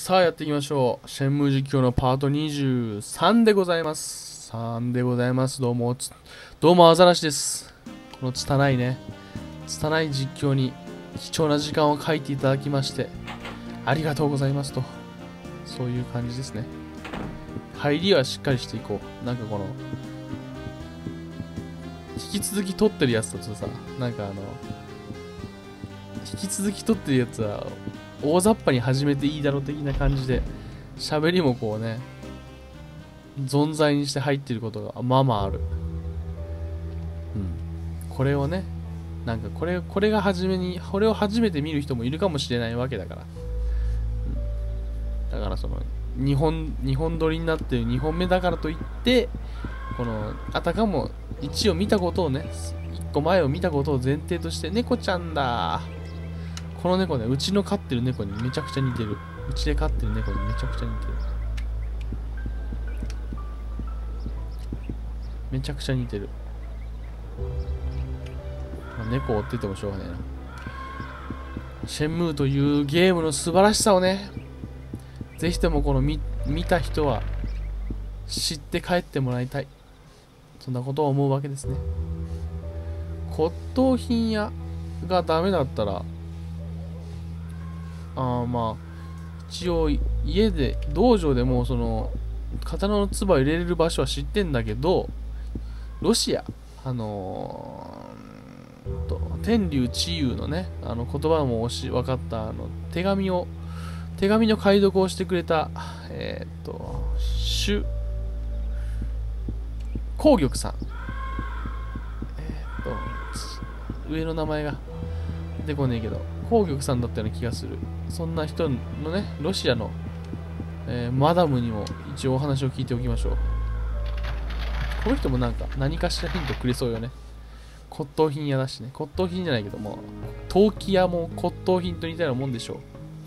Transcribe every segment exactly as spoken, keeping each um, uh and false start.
さあやっていきましょう。シェンムー実況のパートにじゅうさんでございます。さんでございます。どうも、どうもアザラシです。この拙いね、拙い実況に貴重な時間を書いていただきまして、ありがとうございますと。そういう感じですね。入りはしっかりしていこう。なんかこの、引き続き撮ってるやつだとさ、なんかあの、引き続き撮ってるやつは、大雑把に始めていいだろう的な感じで、喋りもこうね、存在にして入ってることがまあまあある。うん。これをね、なんかこれ、これが初めに、これを初めて見る人もいるかもしれないわけだから。うん、だからその、にほん、にほん撮りになってるにほんめだからといって、この、あたかもいちを見たことをね、いっこまえを見たことを前提として、猫ちゃんだこの猫ね、うちの飼ってる猫にめちゃくちゃ似てる。うちで飼ってる猫にめちゃくちゃ似てる。めちゃくちゃ似てる。まあ、猫を追っててもしょうがないな。シェンムーというゲームの素晴らしさをね、ぜひともこの見、見た人は知って帰ってもらいたい。そんなことを思うわけですね。骨董品屋がダメだったら、あまあ一応家で道場でもその刀の唾を入れれる場所は知ってんだけど、ロシアあのー、と天竜地遊のねあの言葉もし分かったあの手紙を手紙の解読をしてくれたえー、っと主光玉さん、えー、っと上の名前が出てこねえけど光玉さんだったような気がする。そんな人のね、ロシアの、えー、マダムにも一応お話を聞いておきましょう。この人もなんか何かしらヒントくれそうよね。骨董品屋だしね。骨董品じゃないけども、陶器屋も骨董品と似たようなもんでしょ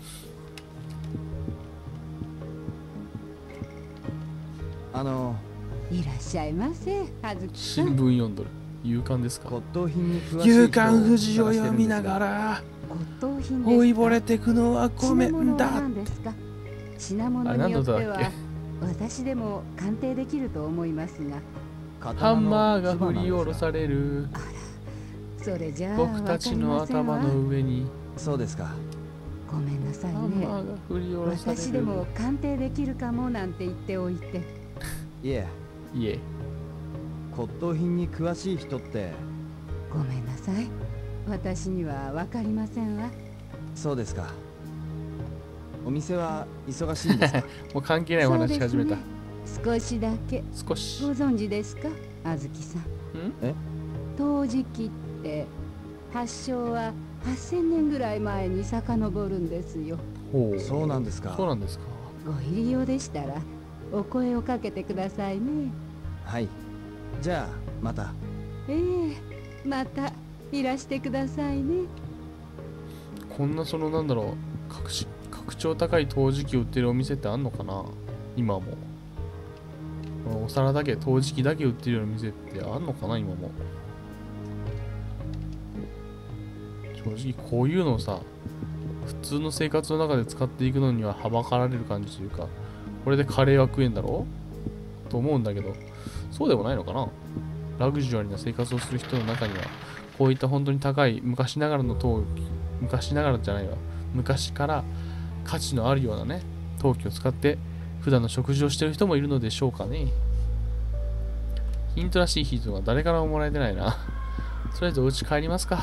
う。あの、 いらっしゃいませ、はずきさん。 新聞読んどる。夕刊ですか。 骨董品に詳しい夕刊富士を読みながら骨董品老いぼれてくのはごめんだ。 品物によっては私でも鑑定できると思いますが、 ハンマーが振り下ろされる。 あら、それじゃあ僕たちの頭の上に。 そうですか。 ごめんなさいね。 ハンマーが振り下ろされる。 私でも鑑定できるかもなんて言っておいて。 いえ。 いえ。 骨董品に詳しい人って。 ごめんなさい。私には分かりませんわ。 そうですか。お店は忙しいんですか。 もう関係ないお話し始めた、 ね、少しだけ。 少しご存知ですか、あずきさん。 んえ陶磁器って発祥ははっせんねんぐらい前に遡るんですよ。 ほう、 そうなんですか。 そうなんですか。 ご入り用でしたらお声をかけてくださいね。 はい、じゃあまた。 ええ、またいらしてくださいね。 こんなそのなんだろう、格し格調高い陶磁器を売ってるお店ってあんのかな今も。お皿だけ陶磁器だけ売ってるような店ってあんのかな今も。正直こういうのをさ、普通の生活の中で使っていくのにははばかられる感じというか、これでカレーは食えんだろうと思うんだけど、そうでもないのかな。ラグジュアリーな生活をする人の中にはこういった本当に高い昔ながらの陶器、昔ながらじゃないわ、昔から価値のあるようなね陶器を使って普段の食事をしている人もいるのでしょうかね。ヒントらしいヒントが誰からももらえてないな。とりあえずお家帰りますか。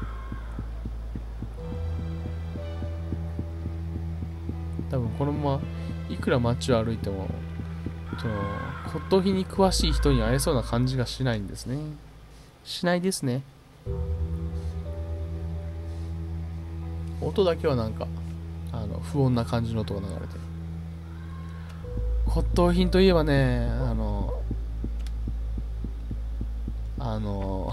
多分このままいくら街を歩いてもその骨董品に詳しい人に会えそうな感じがしないんですね。しないですね。音だけはなんかあの不穏な感じの音が流れてる。骨董品といえばね、あのあの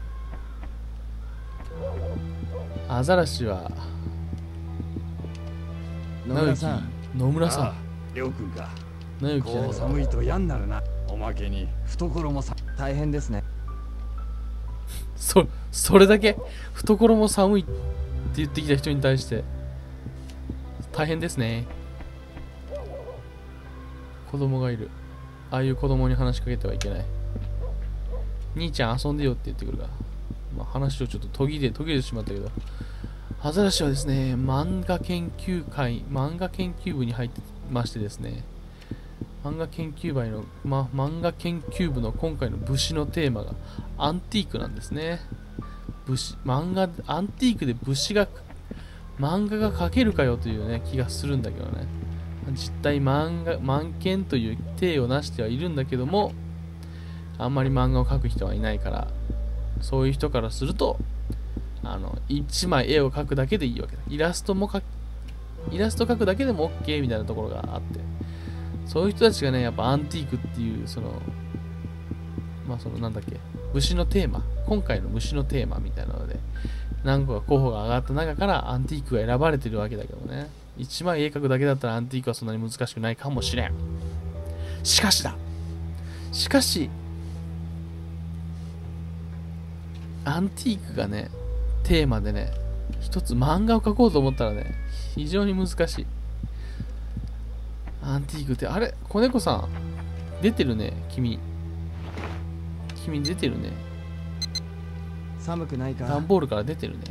アザラシは野村さん。 野村さん。 りょうくんか。 直樹じゃない。 こう寒いと嫌になるな。おまけに懐もさ。 大変ですね。 そそれだけ懐も寒いって言ってきた人に対して大変ですね。 子供がいる。ああいう子供に話しかけてはいけない。兄ちゃん遊んでよって言ってくるから。まあ、話をちょっと途切れ、途切れてしまったけど。アザラシはですね、漫画研究会、漫画研究部に入ってましてですね、漫画研究部の、ま、漫画研究部の今回の武士のテーマがアンティークなんですね。武士、漫画、アンティークで武士が、漫画が描けるかよというね、気がするんだけどね。実態漫画、漫研という体を成してはいるんだけども、あんまり漫画を描く人はいないから、そういう人からすると、あの、一枚絵を描くだけでいいわけだ。イラストも描イラスト描くだけでも OK みたいなところがあって、そういう人たちがね、やっぱアンティークっていう、その、まあそのなんだっけ、虫のテーマ、今回の虫のテーマみたいなので、何個か候補が上がった中からアンティークが選ばれてるわけだけどね。一枚絵描くだけだったらアンティークはそんなに難しくないかもしれん。しかしだしかし、アンティークがね、テーマでね、一つ漫画を描こうと思ったらね、非常に難しい。アンティークって、あれ子猫さん、出てるね、君。君出てるね。 寒くないか。 段ボールから出てるね。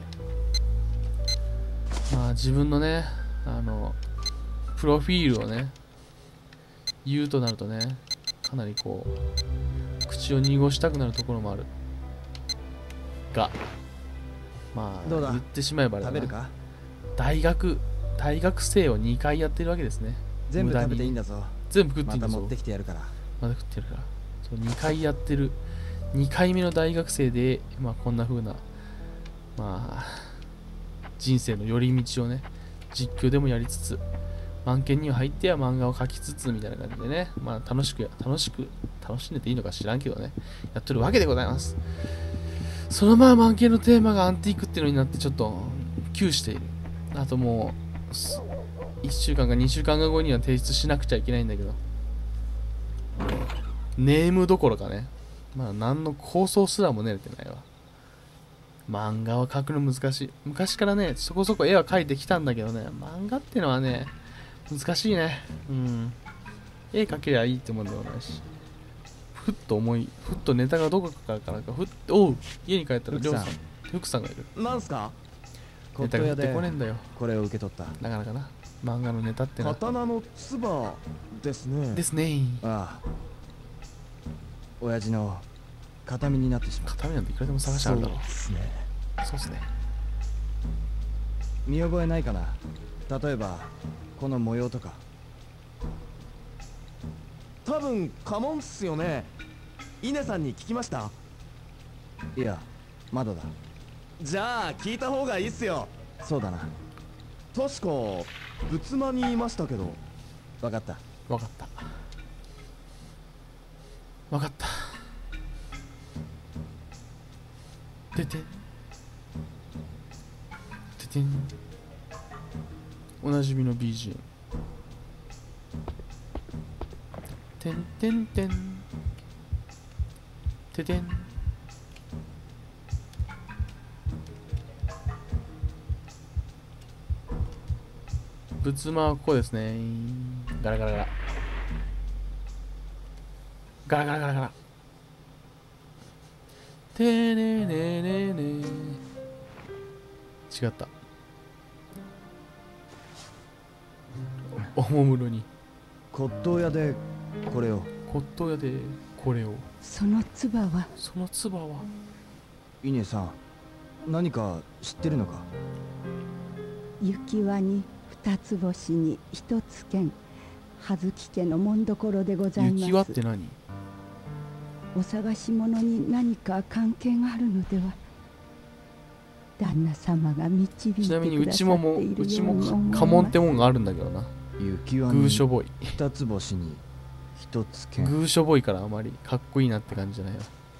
まあ自分のね、あの、プロフィールをね、言うとなるとね、かなりこう、口を濁したくなるところもある。が、まあ、 どうだ言ってしまえばあれだな、 食べるか。 大学、大学生をにかいやってるわけですね。 全部食べていいんだ。 だぞ。 全部食っていいんだぞ。 また持ってきてやるから。 まだ食ってるから。そう、にかいやってる。にかいめの大学生で、まあこんな風な、まあ、人生の寄り道をね、実況でもやりつつ、漫研には入っては漫画を描きつつみたいな感じでね、まあ楽しく、楽しく、楽しんでていいのか知らんけどね、やってるわけでございます。そのまあ漫研のテーマがアンティークっていうのになってちょっと窮している。あともう、いっしゅうかんかにしゅうかん後には提出しなくちゃいけないんだけど、ネームどころかね、まあ何の構想すらも練れてないわ。漫画は描くの難しい。昔からね、そこそこ絵は描いてきたんだけどね、漫画ってのはね、難しいね。うん。絵描けりゃいいってもんでもないし。ふっと思い、ふっとネタがどこからかなんか、ふっと、おう、家に帰ったらりょうさん、福さんがいる。 なんすか。 ネタが降ってこねえんだよ。 これを受け取った。 なかなかな。漫画のネタってのは。 刀の唾ですね。 ですね。 ああ。親父の形見になってしまう。 形見なんていくらでも探してあるだろう。 そうですね。 そうっすね。 見覚えないかな。例えばこの模様とか。 多分家紋っすよね。稲さんに聞きました。 いや、まだだ。 じゃあ聞いた方がいいっすよ。 そうだな。 確か仏間にいましたけど。 わかった。 わかった。わかった。ててん。ててん。おなじみの ビージーエム。てんてんてん。ててん。仏間はここですね。ガラガラガラ。ガラガラガラガラ。てーねーねーねーねー。違った。おもむろに。 骨董屋でこれを。 骨董屋でこれを。 その唾はその唾は。 稲さん、何か知ってるのか。 雪輪に二つ星に一つ剣、葉月家の紋所でございます。 雪輪って何？ お探し物に何か関係があるのでは。旦那様が導いてくださっているちなみにうちももうちもように思います。 家紋ってもんがあるんだけどな。 雪輪にグーショボーイ。 二つ星に一つ剣。 グーショボーイからあまりかっこいいなって感じじゃないわ。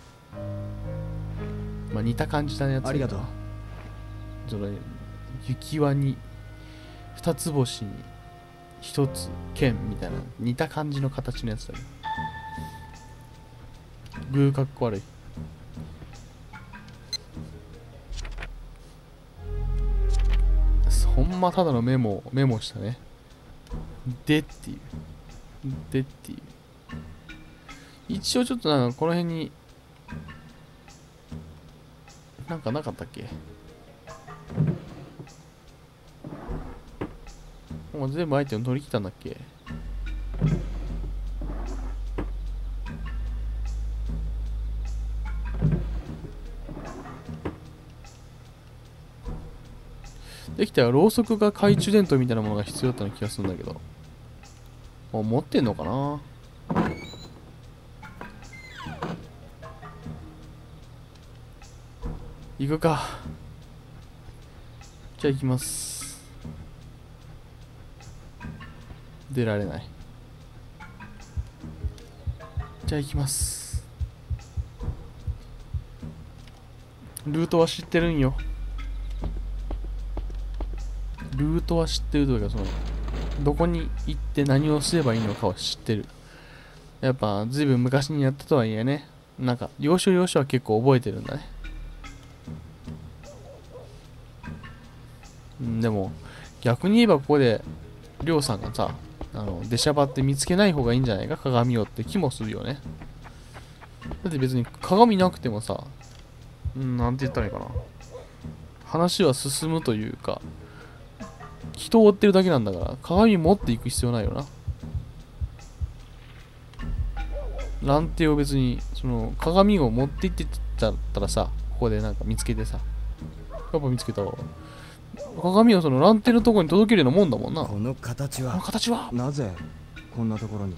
まあ似た感じだねやつ。 ありがとう。 その雪輪に二つ星に一つ剣みたいな似た感じの形のやつだね。グーかっこ悪い。ほんまただのメモをメモしたね。でっていう。 でっていう。一応ちょっとなんかこの辺になんかなかったっけ。もう全部アイテム取り切ったんだっけ。できたらろうそくが懐中電灯みたいなものが必要だったような気がするんだけど、もう持ってんのかな。行くか。じゃあ行きます。出られない。じゃあ行きます。ルートは知ってるんよ。ルートは知ってるというか、そのどこに行って何をすればいいのかを知ってる。やっぱずいぶん昔にやったとはいえね、なんか要所要所は結構覚えてるんだね。うん、でも逆に言えばここでりょうさんがさ、あの出しゃばって見つけない方がいいんじゃないか、鏡をって気もするよね。だって別に鏡なくてもさ、うん、なんて言ったらいいかな、話は進むというか、人を追ってるだけなんだから、鏡持っていく必要ないよな。乱手を別に、その鏡を持って行ってたらさ、ここでなんか見つけてさ、やっぱ見つけたわ。鏡をその乱手のところに届けるようなもんだもんな。 この形このは形はなぜこんなところに。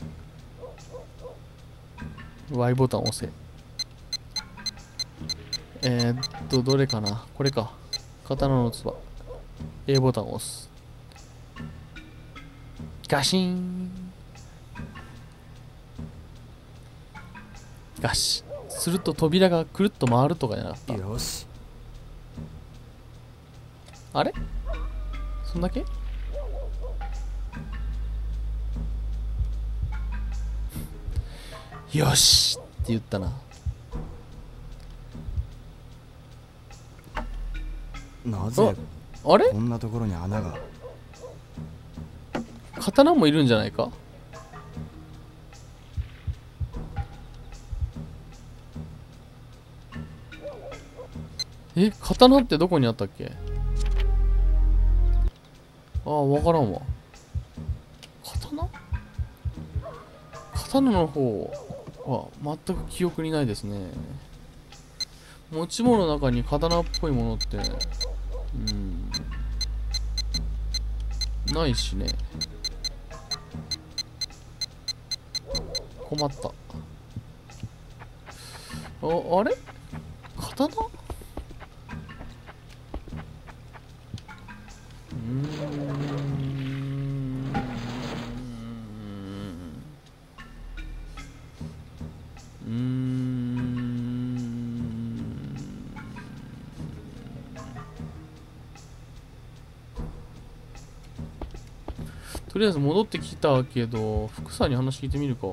Y ボタンを押せ。えー、っと、どれかな、これか。刀のつば。A ボタンを押す。ガシーン。ガシ。すると扉がくるっと回るとかじゃなかった。 よし。 あれそんだけ。よしって言ったな。 なぜあれこんなところに穴が。 刀もいるんじゃないか。え、刀ってどこにあったっけ。ああ、わからんわ。刀刀の方は全く記憶にないですね。持ち物の中に刀っぽいものって、うんないしね。困った。あ、あれ刀。うーんうーんとりあえず戻ってきたけど、福さんに話聞いてみるか。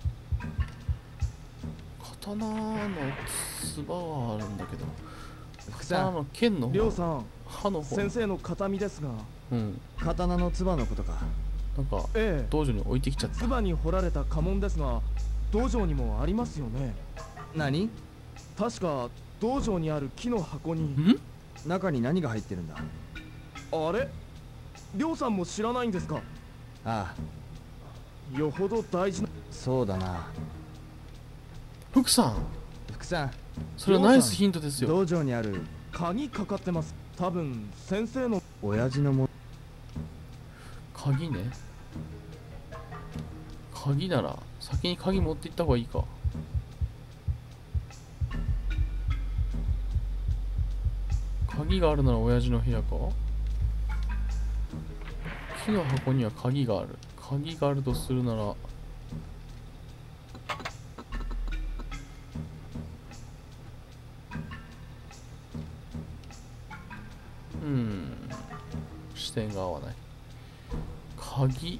刀のつばはあるんだけど、刀の剣の方、 りょうさん、 刃の方。 先生の形見ですが、 うん、 刀のつばのことか。 なんかええ、 道場に置いてきちゃった。 つばに彫られた家紋ですが、道場にもありますよね。 何？ 確か道場にある木の箱に。 ん？ 中に何が入ってるんだ？ あれ、りょうさんも知らないんですか。 ああ、よほど大事な。 そうだな。 福さん、 福さん、 それはナイスヒントですよ。 道場にある鍵かかってます。多分先生の。 親父のも。 鍵ね。鍵なら先に鍵持って行った方がいいか。鍵があるなら親父の部屋か。木の箱には鍵がある。鍵があるとするなら、うん、視点が合わない。鍵。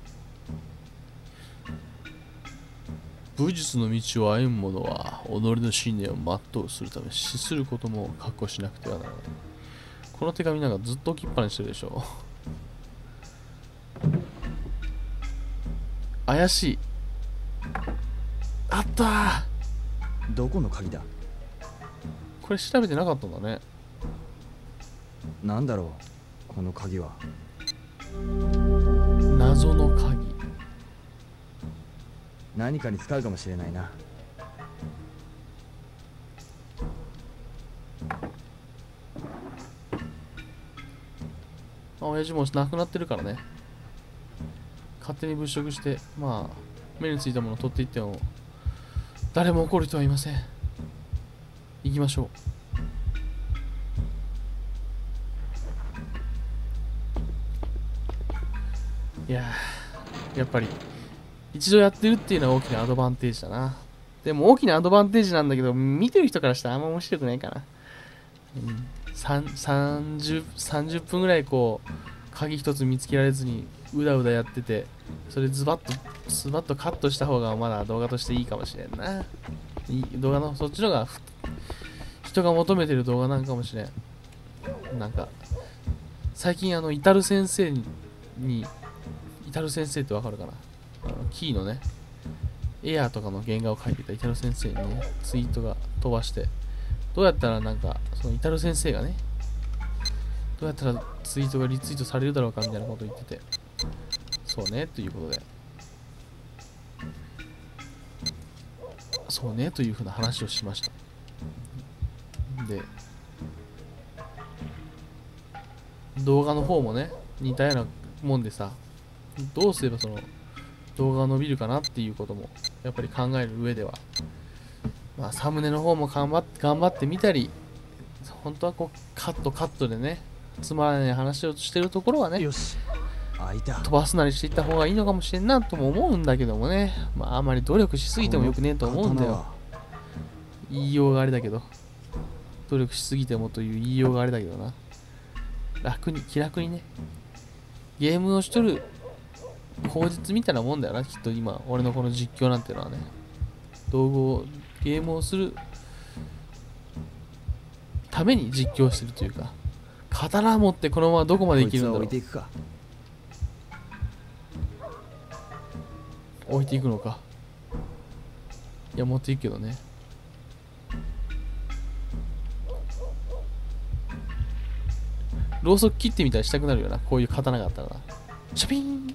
武術の道を歩む者は己の信念を全うするため死することも覚悟しなくてはならない。この手紙なんかずっと置きっぱにしてるでしょ。過怪しい。あったー。 どこの鍵だ？ これ調べてなかったんだね。 なんだろうこの鍵は。 謎の鍵。 何かに使うかもしれないな。 あ、親父も亡くなってるからね。勝手に物色して、まあ目についたものを取っていっても誰も怒る人はいません。行きましょう。いやー、やっぱり一度やってるっていうのは大きなアドバンテージだな。でも大きなアドバンテージなんだけど、見てる人からしたらあんま面白くないかな。うん、さん さんじゅう, さんじゅっぷんぐらいこう鍵一つ見つけられずにうだうだやってて、それズバッとズバッとカットした方がまだ動画としていいかもしれんな。いい動画のそっちのが人が求めてる動画なんかもしれん。なんか最近あのイタル先生ににイタル先生ってわかるかな、あのキーのねエアーとかの原画を描いてたイタル先生にねツイートが飛ばして、どうやったらなんかそのイタル先生がねどうやったらツイートがリツイートされるだろうかみたいなことを言ってて、そうねということでそうねというふうな話をしました。で動画の方もね似たようなもんでさ、どうすればその動画が伸びるかなっていうこともやっぱり考える上では、まあサムネの方も頑張って頑張ってみたり、本当はこうカットカットでねつまらない話をしてるところはねよし、開いた。 飛ばすなりしていった方がいいのかもしれんなとも思うんだけどもね、まああまり努力しすぎてもよくねえと思うんだよ。言いようがあれだけど、努力しすぎてもという言いようがあれだけどな、楽に気楽にねゲームをしとる口実みたいなもんだよな、きっと今俺のこの実況なんてのはね、道具をゲームをするために実況してるというか、刀持ってこのままどこまで生きるんだろう。 こいつは置いていくか。 置いていくのか。いや持っていくけどね。ろうそく切ってみたりしたくなるよな、こういう刀があったらな。シャピーン。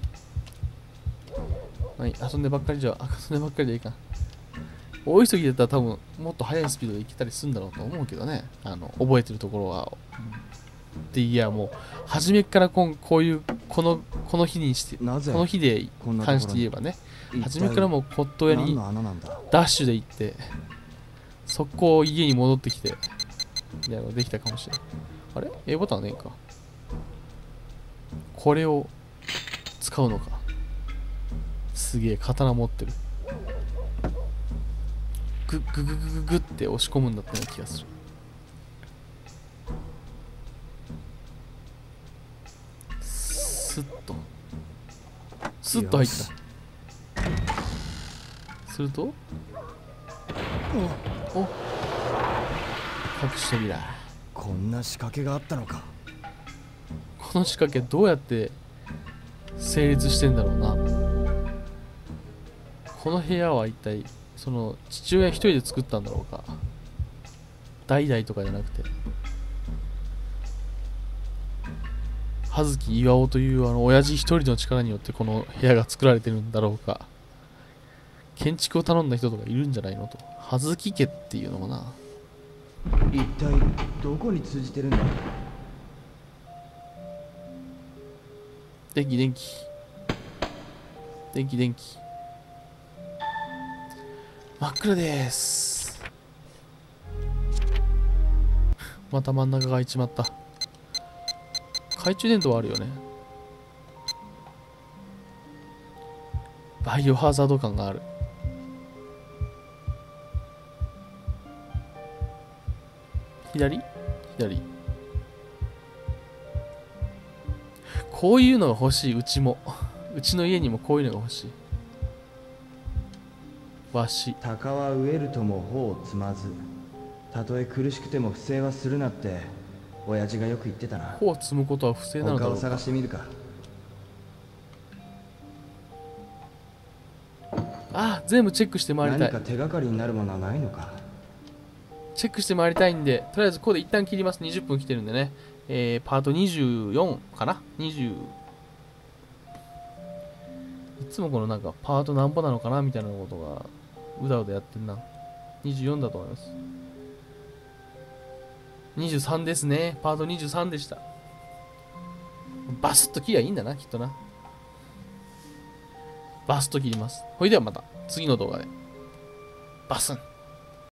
はい、遊んでばっかりじゃ遊んでばっかりじゃいいか。大急ぎだったら多分もっと速いスピードで行けたりするんだろうと思うけどね、あの覚えてるところは。でいやもう初めからこんこういうこのこの日にしてこなぜの日でこんなところに関して言えばね、 一体初めからもう骨董屋に何の穴なんだ。 ダッシュで行って速攻家に戻ってきてみたいなのできたかもしれない。あれ A ボタンねえか。これを使うのか。すげえ刀持ってる。グッグググググって押し込むんだったような気がする。スッとスッと入った。するとお隠し扉。 こんな仕掛けがあったのか。 この仕掛けどうやって成立してんだろうな。この部屋は一体その父親一人で作ったんだろうか、代々とかじゃなくて葉月巌というあの親父一人の力によってこの部屋が作られてるんだろうか。建築を頼んだ人とかいるんじゃないのと。葉月家っていうのもな。 一体どこに通じてるんだ。 電気電気電気電気真っ暗です。また真ん中が開いちまった。懐中電灯はあるよね。バイオハザード感がある。左左。こういうのが欲しい。うちもうちの家にもこういうのが欲しい。わし鷹は飢えるとも穂を摘まず、たとえ苦しくても不正はするなって親父がよく言ってたな。 穂を摘むことは不正なのだ他をろうか。 探してみるか。 あー、全部チェックして回りたい。 何か手がかりになるものはないのか。 チェックして回りたいんで、とりあえずここで一旦切ります。にじゅっぷん来てるんでね。えー、パートにじゅうよんかな ?にじゅう。いつもこのなんかパートなんぼなのかなみたいなことがうだうだやってんな。にじゅうよんだと思います。にじゅうさんですね。パートにじゅうさんでした。バスッと切りゃいいんだな、きっとな。バスッと切ります。ほいではまた次の動画で。バスン。